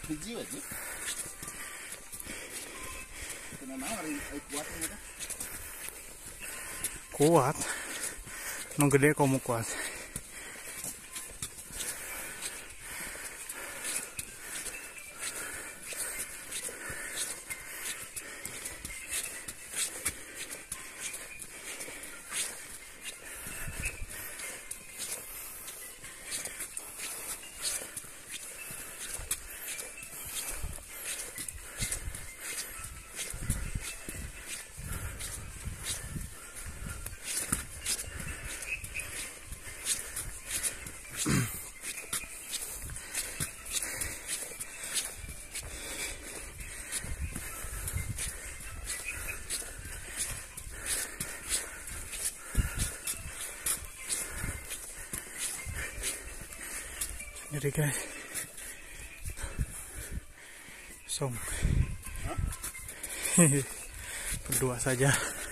Hiji aja. Kenapa hari kuat mereka? Kuat. Nung gede kamu kuat. Jadi guys, berdua saja.